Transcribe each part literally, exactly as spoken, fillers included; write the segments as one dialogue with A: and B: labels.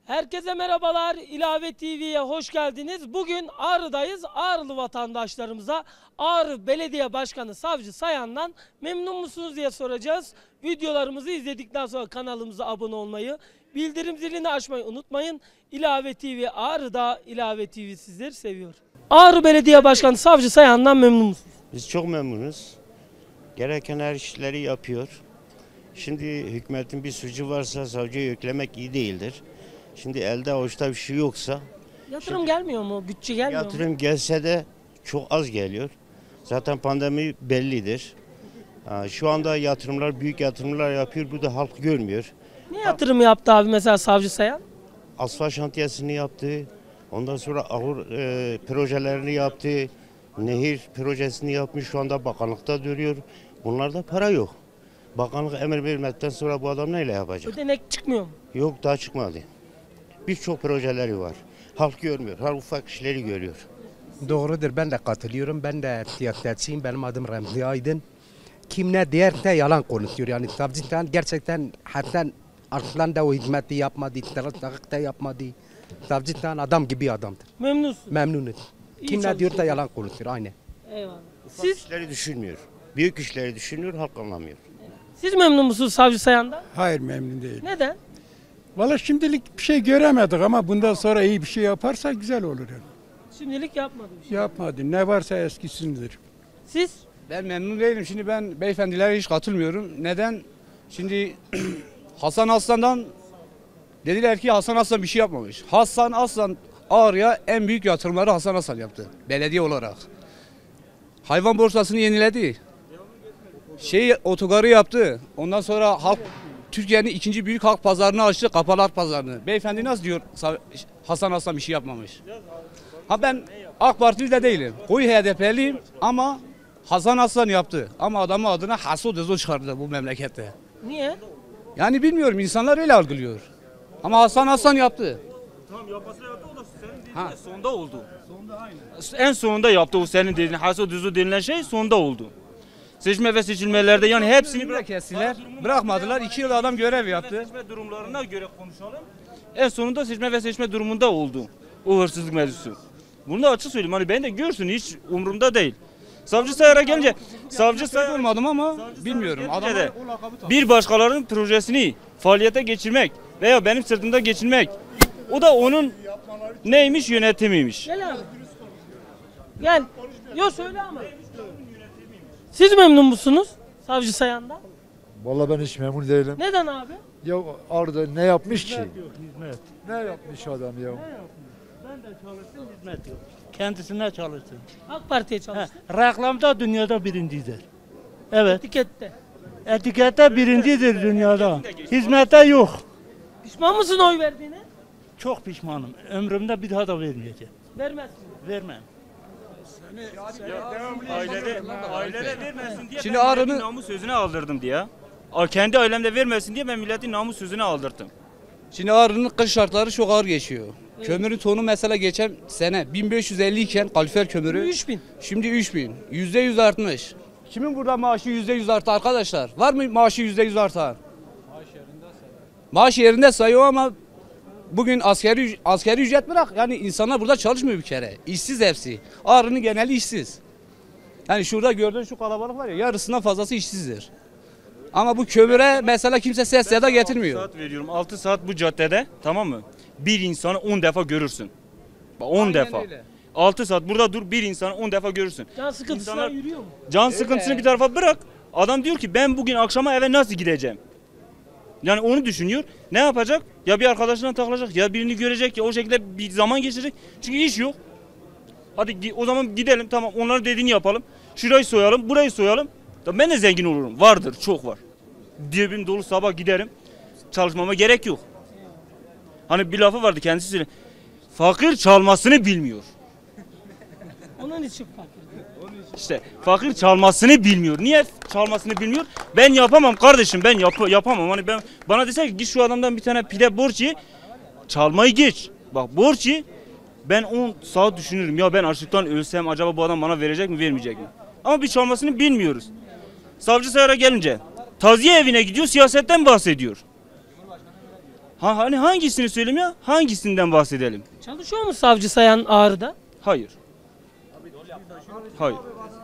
A: Herkese merhabalar. İlave T V'ye hoş geldiniz. Bugün Ağrı'dayız. Ağrılı vatandaşlarımıza Ağrı Belediye Başkanı Savcı Sayan'dan memnun musunuz diye soracağız. Videolarımızı izledikten sonra kanalımıza abone olmayı, bildirim zilini açmayı unutmayın. İlave T V Ağrı'da, İlave T V sizleri seviyor. Ağrı Belediye Başkanı Savcı Sayan'dan memnun musunuz?
B: Biz çok memnunuz. Gereken her işleri yapıyor. Şimdi hükümetin bir suçu varsa savcıya yüklemek iyi değildir. Şimdi elde avuçta bir şey yoksa
A: Yatırım
B: şimdi,
A: gelmiyor mu? Bütçe gelmiyor
B: yatırım
A: mu?
B: gelse de çok az geliyor. Zaten pandemi bellidir. Ha, şu anda yatırımlar, büyük yatırımlar yapıyor. Bu da halk görmüyor.
A: Ne yatırım yaptı abi mesela Savcı Sayan?
B: Asfalt şantiyesini yaptı. Ondan sonra ahır e, projelerini yaptı. Nehir projesini yapmış. Şu anda bakanlıkta duruyor. Bunlarda para yok. Bakanlık emir vermedikten sonra bu adam neyle yapacak?
A: Ödenek çıkmıyor mu?
B: Yok, daha çıkmadı. Birçok projeleri var. Halk görmüyor. Halk ufak işleri görüyor.
C: Doğrudur, ben de katılıyorum. Ben de siyasetçiyim. Benim adım Remzi Aydın. Kim ne derse yalan konuşuyor. Yani savcı gerçekten hatta arkadan da o hizmeti yapmadı, da yapmadı. Savcı adam gibi adamdır.
A: Memnunsun.
C: Memnunuz.
A: İyi
C: Kim ne diyor da
A: çalışıyor.
C: yalan konuşuyor. Aynen.
A: Eyvallah.
B: Ufak
A: Siz,
B: işleri düşünmüyor. Büyük işleri düşünüyor, halk anlamıyor.
A: siz memnun musunuz Savcı Sayan'dan?
D: Hayır, memnun değil.
A: Neden?
D: Valla şimdilik bir şey göremedik ama bundan sonra iyi bir şey yaparsa güzel olur yani.
A: Şimdilik yapmadı bir şey.
D: Yapmadı. Ne varsa eskisindir.
A: Siz?
E: Ben memnun değilim. Şimdi ben beyefendilere hiç katılmıyorum. Neden? Şimdi Hasan Aslan'dan dediler ki Hasan Aslan bir şey yapmamış. Hasan Aslan Ağrı'ya en büyük yatırımları Hasan Aslan yaptı. Belediye olarak. Hayvan borsasını yeniledi. Şey otogarı yaptı. Ondan sonra halk Türkiye'nin ikinci büyük halk pazarını açtı. Kapalar pazarını. Beyefendi nasıl diyor Hasan Aslan bir şey yapmamış? Ha ben AK Partili de değilim. Koyu H D P'liyim ama Hasan Aslan yaptı. Ama adamı adına Hasut Özil çıkardı bu memlekette.
A: Niye?
E: Yani bilmiyorum, insanlar öyle algılıyor. Ama Hasan Aslan yaptı.
F: Tamam, yapması yaptı, o da senin dediğin ha. sonda oldu. Sonda aynen. En sonunda yaptı o senin dediğin Hasut Özil denilen şey sonda oldu. Seçme ve seçilmelerde yani hepsini
E: bırak kestiler. Bırakmadılar. iki yıl adam görev yaptı.
F: Seçme durumlarına göre konuşalım. En sonunda seçme ve seçme durumunda oldu o hırsızlık mevzusu. Bunu da açık söyleyeyim, hani ben de görsün, hiç umurumda değil. Savcı Sayar'a gelince, Savcı Sayar
E: olmadım ama bilmiyorum.
F: Adam de bir başkalarının projesini faaliyete geçirmek veya benim sırtımda geçirmek, o da onun neymiş, yönetimiymiş.
A: Gel abi. Gel. Yo söyle ama. Siz memnun musunuz Savcı Sayan'dan?
G: Vallahi ben hiç memnun değilim.
A: Neden abi?
G: Ya Arda ne yapmış ki? Ne yapmış adam ya?
H: Ben de çalıştım, hizmet yok. Kendisine çalıştım.
A: AK Parti'ye çalıştın.
H: Reklamda dünyada birincidir. Evet.
A: Etikette.
H: Etikette birincidir dünyada. Hizmete yok.
A: Pişman mısın oy verdiğine?
H: Çok pişmanım. Ömrümde bir daha da vermeyeceğim.
A: Vermezsin.
H: Vermem.
F: Ailede, ailede vermesin diye
E: Şimdi
F: ben
E: Ağrı'nın-
F: milletin namus sözünü aldırdım diye. A- Kendi ailemde vermesin diye ben milletin namus sözünü aldırdım.
E: Şimdi Ağrı'nın kış şartları çok ağır geçiyor. Kömürün tonu mesela geçen sene bin beş yüz elli iken kalifer kömürü
A: üç bin.
E: şimdi üç bin. yüzde yüz artmış. Kimin burada maaşı yüzde yüz arttı arkadaşlar? Var mı maaşı yüzde yüz artan? Maaş yerinde sayıyor ama bugün askeri askeri ücret bırak. Yani insanlar burada çalışmıyor bir kere. İşsiz hepsi. Ağrı'nın geneli işsiz. Yani şurada gördüğün şu kalabalık var ya, yarısından fazlası işsizdir. Ama bu kömüre mesela kimse ses ya da getirmiyor.
F: altı saat veriyorum. altı saat bu caddede, tamam mı? Bir insanı on defa görürsün. Bak on
E: Aynen
F: defa.
E: öyle.
F: altı saat burada dur, bir insanı on defa görürsün.
A: Can sıkıntısına
F: İnsanlar-
A: yürüyor mu?
F: Can sıkıntısını bir tarafa bırak. Adam diyor ki ben bugün akşama eve nasıl gideceğim? Yani onu düşünüyor. Ne yapacak? Ya bir arkadaşına takılacak, ya birini görecek, ya o şekilde bir zaman geçirecek. Çünkü iş yok. Hadi gi- o zaman gidelim, tamam, onların dediğini yapalım. Şurayı soyalım, burayı soyalım. Tamam, ben de zengin olurum. Vardır, çok var. Cebim dolu, sabah giderim. Çalışmama gerek yok. Hani bir lafı vardı, kendisi söyledi. Fakir çalmasını bilmiyor.
A: Onun için fakir.
F: İşte fakir çalmasını bilmiyor. Niye çalmasını bilmiyor? Ben yapamam kardeşim, ben yap yapamam. Hani ben bana dese ki git şu adamdan bir tane pide borç ye. Çalmayı geç. Bak borç ye. Ben on saat düşünürüm. Ya ben açlıktan ölsem acaba bu adam bana verecek mi, vermeyecek mi? Ama bir çalmasını bilmiyoruz. Savcı Sayar'a gelince taziye evine gidiyor, siyasetten bahsediyor. Ha, hani hangisini söyleyeyim ya? Hangisinden bahsedelim?
A: Çalışıyor mu Savcı Sayan Ağrı'da?
F: Hayır. Hayır.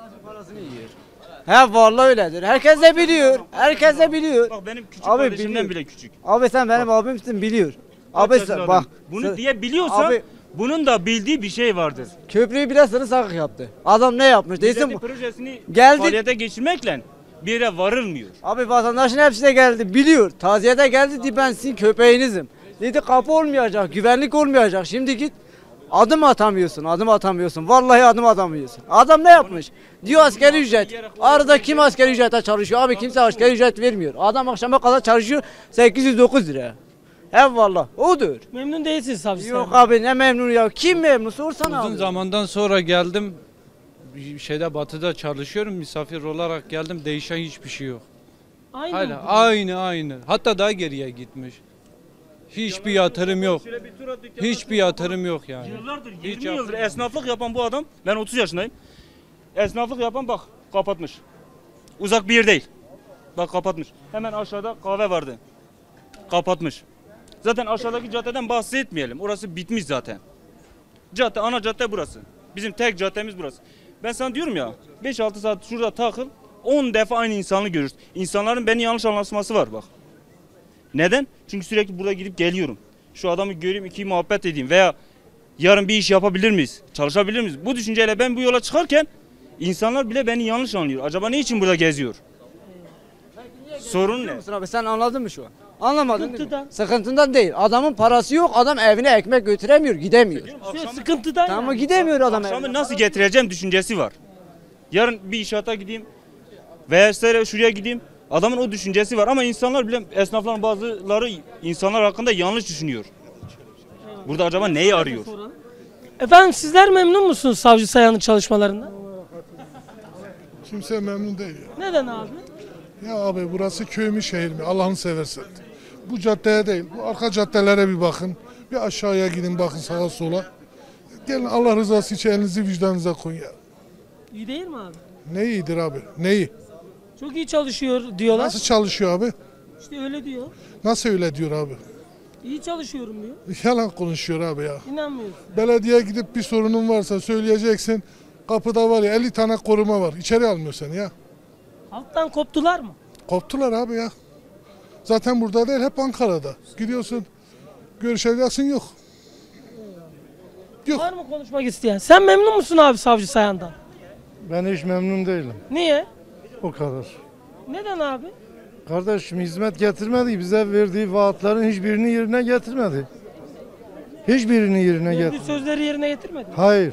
I: He vallahi öyledir. Herkes de biliyor. Herkes de biliyor.
F: Bak benim küçük
I: Abi
F: kardeşimden
I: biliyor.
F: bile küçük.
I: Abi sen benim abimsin biliyor. Abi
F: Kaç
I: sen,
F: yaşında
I: bak.
F: adam? Bunu
I: sen-
F: diye biliyorsa
I: Abi-
F: bunun da bildiği bir şey vardır.
I: Köprüyü bile sırı sakık yaptı. Adam ne yapmış? Değilsin
F: Devlet
I: bu.
F: projesini
I: Geldi.
F: faaliyete geçirmekle bir yere varılmıyor.
I: Abi vatandaşın hepsi de geldi biliyor. Taziyede geldi dedi ben sizin köpeğinizim. Dedi kapı olmayacak, güvenlik olmayacak. Şimdi git adım atamıyorsun, adım atamıyorsun. Vallahi adım atamıyorsun. Adam ne yapmış? Diyor askeri ücret. Arada kim askeri ücrete çalışıyor? Abi kimse askeri ücret vermiyor. Adam akşama kadar çalışıyor sekiz yüz dokuz lira. Eyvallah odur.
A: Memnun değilsiniz Savcı
I: Yok
A: Sayan.
I: abi ne memnun ya. Kim memnun? Sorsana
J: Uzun
I: abi.
J: zamandan sonra geldim. Bir şeyde batıda çalışıyorum. Misafir olarak geldim. Değişen hiçbir şey yok.
A: Aynı
J: Hala
A: mı?
J: aynı aynı. Hatta daha geriye gitmiş. Hiçbir yatırım yok. Hiçbir yatırım yok yani.
F: Yıllardır,
J: Hiç
F: yirmi
J: yap-
F: yıldır esnaflık yapan bu adam, ben otuz yaşındayım. Esnaflık yapan bak kapatmış. Uzak bir yer değil. Bak kapatmış. Hemen aşağıda kahve vardı. Kapatmış. Zaten aşağıdaki caddeden bahsetmeyelim. Orası bitmiş zaten. Cadde, ana cadde burası. Bizim tek caddemiz burası. Ben sana diyorum ya, beş altı saat şurada takıl, on defa aynı insanı görürsün. İnsanların beni yanlış anlaşması var bak. Neden? Çünkü sürekli burada gidip geliyorum. Şu adamı göreyim, iki muhabbet edeyim veya yarın bir iş yapabilir miyiz? Çalışabilir miyiz? Bu düşünceyle ben bu yola çıkarken insanlar bile beni yanlış anlıyor. Acaba ne için burada geziyor? Sorun ne?
I: Musun abi sen anladın mı şu an? Anlamadın değil mi?
A: Sıkıntıdan.
I: Sıkıntından değil. Adamın parası yok. Adam evine ekmek götüremiyor. Gidemiyor.
A: İşte sıkıntıdan
I: Tamam
A: yani.
I: gidemiyor adam
F: Akşamı
I: evine.
F: nasıl getireceğim düşüncesi var. Yarın bir inşaata gideyim veya işte şuraya gideyim. Adamın o düşüncesi var ama insanlar bile, esnafların bazıları insanlar hakkında yanlış düşünüyor. Burada acaba neyi arıyor?
A: Efendim sizler memnun musunuz Savcı Sayan'ın çalışmalarından?
K: Kimse memnun değil ya.
A: Neden abi?
K: Ya abi burası köy mü şehir mi? Allah'ını seversen. Bu caddeye değil, bu arka caddelere bir bakın. Bir aşağıya gidin bakın sağa sola. Gelin Allah rızası için elinizi vicdanınıza koyun ya.
A: İyi değil mi abi?
K: Ne iyidir abi? Neyi?
A: Çok iyi çalışıyor diyorlar.
K: Nasıl çalışıyor abi?
A: İşte öyle diyor.
K: Nasıl öyle diyor abi?
A: İyi çalışıyorum diyor.
K: Yalan konuşuyor abi ya.
A: İnanmıyorsun.
K: Belediye gidip bir sorunun varsa söyleyeceksin. Kapıda var ya elli tane koruma var. İçeri almıyor seni ya.
A: Halktan koptular mı?
K: Koptular abi ya. Zaten burada değil hep Ankara'da. Gidiyorsun görüşeceksin yok. Yok.
A: Var mı konuşmak isteyen? Sen memnun musun abi Savcı Sayan'dan?
G: Ben hiç memnun değilim.
A: Niye?
G: O kadar.
A: Neden abi?
G: Kardeşim hizmet getirmedi. Bize verdiği vaatlerin hiçbirini yerine getirmedi. Hiçbirini yerine
A: Verdiği
G: getirmedi.
A: sözleri yerine getirmedi.
G: Hayır.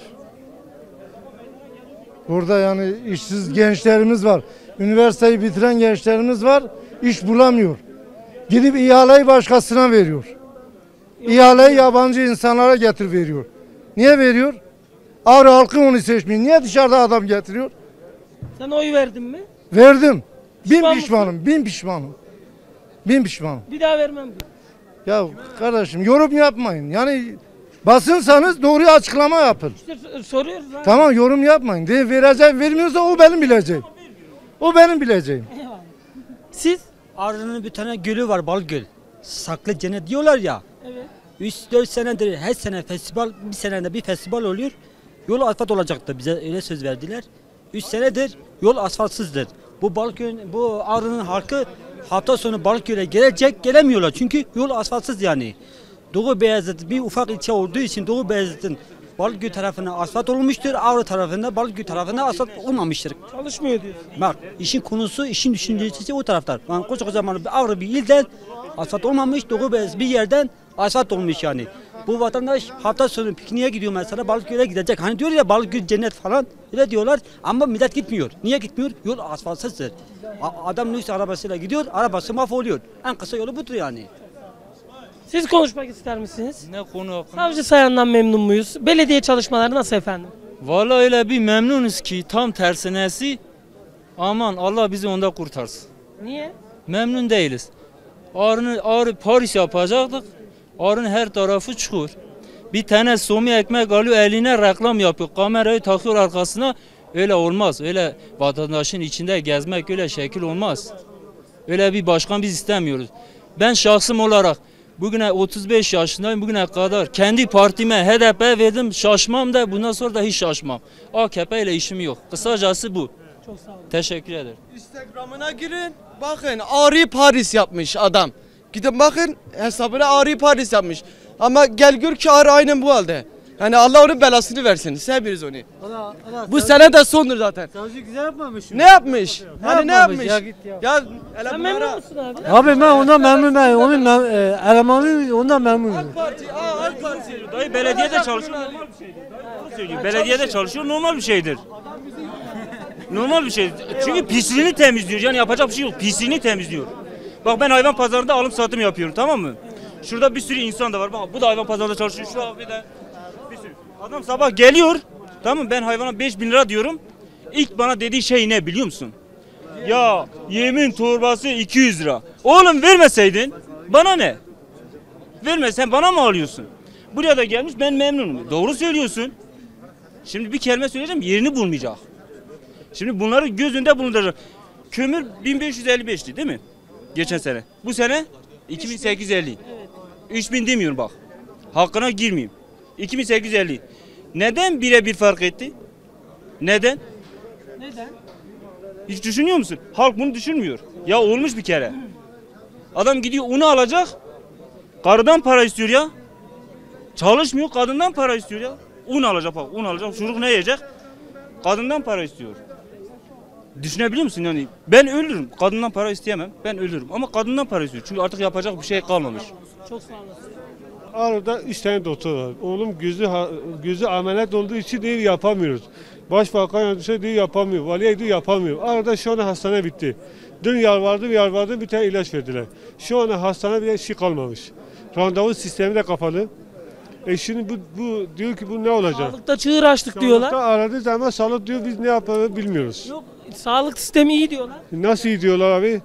G: Burada yani işsiz gençlerimiz var. Üniversiteyi bitiren gençlerimiz var. İş bulamıyor. Gidip ihaleyi başkasına veriyor. İhaleyi yabancı insanlara getir veriyor. Niye veriyor? Ağrı halkı onu seçmiyor. Niye dışarıda adam getiriyor?
A: Sen oy verdin mi?
G: Verdim. Bin
A: Pişman
G: pişmanım. Bin pişmanım. Bin pişmanım.
A: Bir daha vermem diyor.
G: Ya kardeşim yorum yapmayın. Yani basınsanız doğruyu açıklama yapın.
A: İşte s- soruyoruz abi.
G: Tamam yorum yapmayın. De, vereceğim vermiyorsa o benim bileceğim. O benim bileceğim.
A: Siz?
H: Ağrı'nın bir tane gölü var, Balgöl. Saklı cennet diyorlar ya.
A: Evet.
H: üç dört senedir her sene festival, bir senede bir festival oluyor. Yol asfalt olacaktı, bize öyle söz verdiler. üç senedir yol asfaltsızdır. Bu Balgöl, bu Ağrı'nın halkı hafta sonu Balgöl'e gelecek, gelemiyorlar çünkü yol asfaltsız yani. Doğu Beyazıt bir ufak ilçe olduğu için Doğu Beyazıt'ın Balgöl tarafına asfalt olmuştur, Ağrı tarafında Balgöl tarafına asfalt olmamıştır.
A: Çalışmıyor diyorsun.
H: Bak işin konusu, işin düşüncesi o taraftar. Yani kocaman bir Ağrı bir ilden asfalt olmamış, Doğu Beyazıt bir yerden asfalt olmuş yani. Bu vatandaş hafta sonu pikniğe gidiyor mesela, Balıkgöl'e gidecek. Hani diyor ya Balıkgöl cennet falan öyle diyorlar ama millet gitmiyor. Niye gitmiyor? Yol asfaltsızdır. A- Adam neyse arabasıyla gidiyor, arabası mahvoluyor. En kısa yolu budur yani.
A: Siz konuşmak ister misiniz?
J: Ne konu hakkında?
A: Savcı Sayan'dan memnun muyuz? Belediye çalışmaları nasıl efendim?
J: Vallahi öyle bir memnunuz ki tam tersinesi. Aman Allah bizi onda kurtarsın.
A: Niye?
J: Memnun değiliz. Ağrı'nı Ağrı Paris yapacaktık. Ağrı'nın her tarafı çukur. Bir tane somi ekmek alıyor eline reklam yapıyor. Kamerayı takıyor arkasına. Öyle olmaz. Öyle vatandaşın içinde gezmek öyle şekil olmaz. Öyle bir başkan biz istemiyoruz. Ben şahsım olarak Bugüne otuz beş yaşındayım. Bugüne kadar kendi partime H D P'ye verdim. Şaşmam da bundan sonra da hiç şaşmam. A K P ile işim yok. Kısacası bu.
A: Çok sağ olun.
J: Teşekkür ederim.
L: Instagram'ına girin. Bakın Ari Paris yapmış adam. Gidin bakın hesabına Ari Paris yapmış. Ama gel gör ki Ari aynen bu halde. Yani Allah onun belasını versin. Sevmiyoruz onu.
H: Allah, Allah,
L: Bu sene de sondur zaten.
H: Savcı güzel yapmamış mı?
L: Ne yapmış? Hani ne yapmış?
H: Ya git ya.
L: Ya
A: Sen memnun musun abi?
H: Abi ben ondan memnunum. Ben onun mem e, elemanı ondan memnunum.
L: AK Parti, aa AK Parti.
F: Dayı belediyede çalışıyor normal bir şeydir. Doğru söylüyor. Belediyede çalışıyor normal bir şeydir. Normal bir şey. Çünkü pisliğini temizliyor. Yani yapacak bir şey yok. Pisliğini temizliyor. Bak ben hayvan pazarında alım satım yapıyorum, tamam mı? Şurada bir sürü insan da var. Bak bu da hayvan pazarında çalışıyor. Şu abi de bir sürü. Adam sabah geliyor. Tamam mı? Ben hayvana beş bin lira diyorum. İlk bana dediği şey ne biliyor musun? Ya yemin torbası iki yüz lira. Oğlum vermeseydin bana ne? Vermesen bana mı alıyorsun? Buraya da gelmiş ben memnunum. Doğru söylüyorsun. Şimdi bir kelime söyleyeceğim yerini bulmayacak. Şimdi bunları gözünde bulunduracak. Kömür bin beş yüz elli beşti değil mi? Geçen sene. Bu sene iki bin sekiz yüz elli. üç bin demiyorum bak. Hakkına girmeyeyim. iki bin sekiz yüz elli. Neden birebir fark etti? Neden?
A: Neden?
F: Hiç düşünüyor musun? Halk bunu düşünmüyor. Ya olmuş bir kere. Adam gidiyor unu alacak. Karıdan para istiyor ya. Çalışmıyor, kadından para istiyor ya. Un alacak bak, un alacak. Çocuk ne yiyecek? Kadından para istiyor. Düşünebiliyor musun yani? Ben ölürüm. Kadından para isteyemem. Ben ölürüm. Ama kadından para istiyor. Çünkü artık yapacak bir şey kalmamış.
A: Çok sağ olasın.
M: Arada üç tane doktor var. Oğlum gözü gözü ameliyat olduğu için değil yapamıyoruz. Başbakan yardımcısı değil yapamıyor. Valiye değil yapamıyor. Arada şu anda hastane bitti. Dün yalvardım yalvardım bir tane ilaç verdiler. Şu anda hastane bile şey kalmamış. Randevu sistemi de kapalı. E şimdi bu, bu diyor ki bu ne olacak?
A: Sağlıkta çığır açtık diyorlar.
M: Sağlıkta aradığı zaman sağlık diyor biz ne yapalım bilmiyoruz.
A: Yok, sağlık sistemi iyi diyorlar.
M: Nasıl iyi diyorlar abi?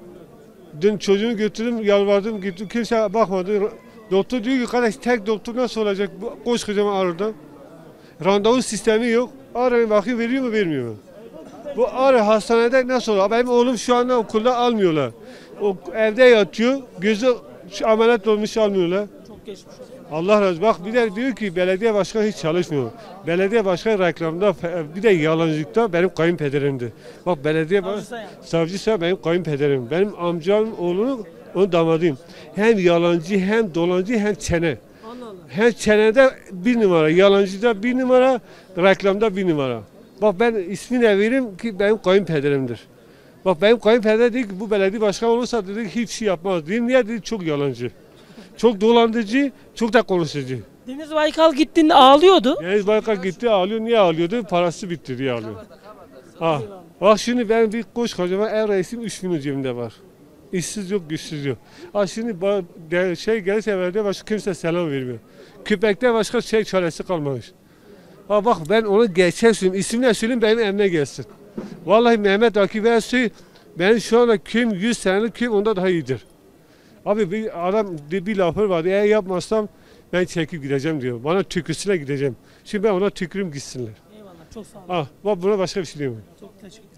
M: Dün çocuğumu götürdüm yalvardım gittim kimse bakmadı. Doktor diyor ki kardeş tek doktor nasıl olacak koskocaman Ağrı'da? Randevu sistemi yok. Ağrı'ya bakıyor veriyor mu vermiyor mu? Bu Ağrı hastanede nasıl olur? Benim oğlum şu anda okulda almıyorlar. O evde yatıyor gözü ameliyat olmuş almıyorlar.
A: Çok geçmiş olsun.
M: Allah razı bak bir de diyor ki belediye başkanı hiç çalışmıyor. Belediye başkanı reklamda bir de yalancılıkta benim kayınpederimdi. Bak belediye başkanı savcıysa benim kayınpederim. Benim amcam oğlunu onun damadıyım. Hem yalancı hem dolancı hem çene.
A: Allah Allah.
M: Hem çenede bir numara, yalancıda bir numara, reklamda bir numara. Bak ben ismini veririm ki benim kayınpederimdir. Bak benim kayınpeder dedi ki bu belediye başkanı olursa dedi hiçbir şey yapmaz. Dedim niye dedi çok yalancı. Çok dolandırıcı, çok da konuşucu.
A: Deniz Baykal gittiğinde ağlıyordu.
M: Deniz Baykal gitti ağlıyor. Niye ağlıyordu? Parası bitti diye ağlıyor. Ha. Bak şimdi ben bir koskocaman ev reisim üç bin cebimde var. İşsiz yok, güçsüz yok. Ha şimdi ba- şey gelirse belediye başka kimse selam vermiyor. Köpekte başka şey çaresi kalmamış. Ha bak ben onu gerçek söyleyeyim. İsmini söyleyeyim benim emne gelsin. Vallahi Mehmet Akif Ersoy benim şu anda köyüm yüz senelik köyüm onda daha iyidir. Abi bir adam bir lafı vardı. Eğer yapmazsam ben çekip gideceğim diyor. Bana tükürsüne gideceğim. Şimdi ben ona tükürüm gitsinler.
A: Eyvallah çok sağ olun.
M: Ah, bak buna başka bir şey diyemem.
A: Çok teşekkür ederim.